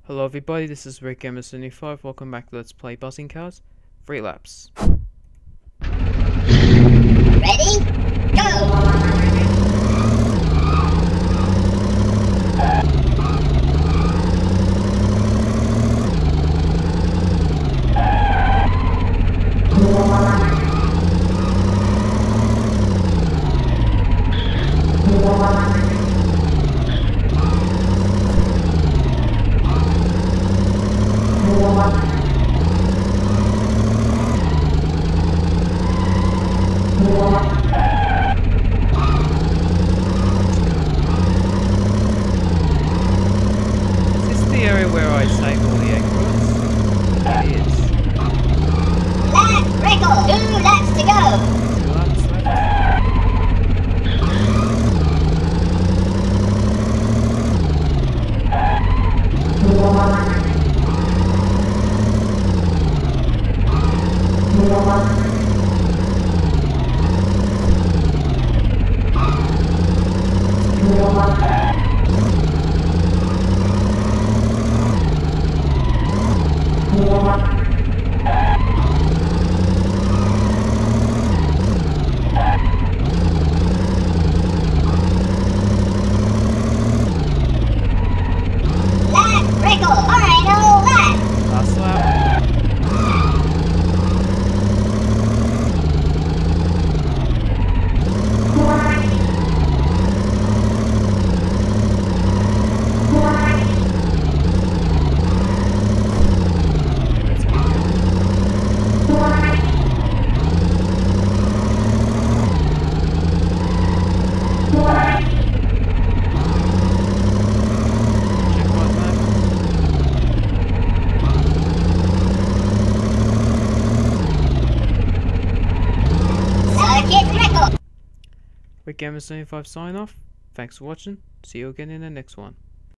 Hello everybody, this is Rick Gamer75. Welcome back to Let's Play Buzzing Cars. 3 laps. Ready? Go! Is this the area where I save all the egg fruits? It is. Lap Rickle! 2 laps to go! 2 laps left. Lap Rickle! Final lap! Last lap. Let's keep going. Checkpoint lap. Circuit Rickle! Rick Gamer75 sign off. Thanks for watching. See you again in the next one.